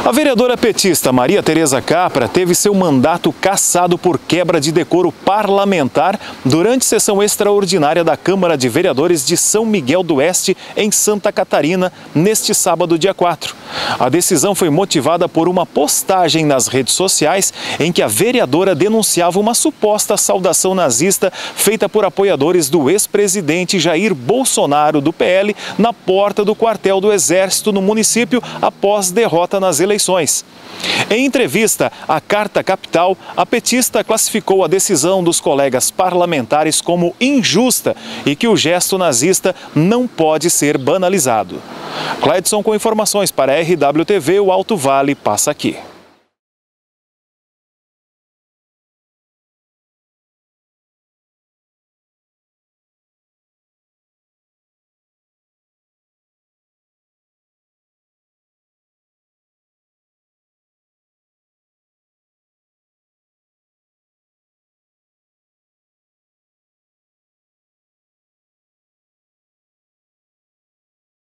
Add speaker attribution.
Speaker 1: A vereadora petista Maria Tereza Capra teve seu mandato cassado por quebra de decoro parlamentar durante sessão extraordinária da Câmara de Vereadores de São Miguel do Oeste, em Santa Catarina, neste sábado, dia 4. A decisão foi motivada por uma postagem nas redes sociais em que a vereadora denunciava uma suposta saudação nazista feita por apoiadores do ex-presidente Jair Bolsonaro, do PL, na porta do quartel do Exército no município após derrota nas eleições. Em entrevista à Carta Capital, a petista classificou a decisão dos colegas parlamentares como injusta e que o gesto nazista não pode ser banalizado. Cledson com informações para a RWTV, o Alto Vale passa aqui.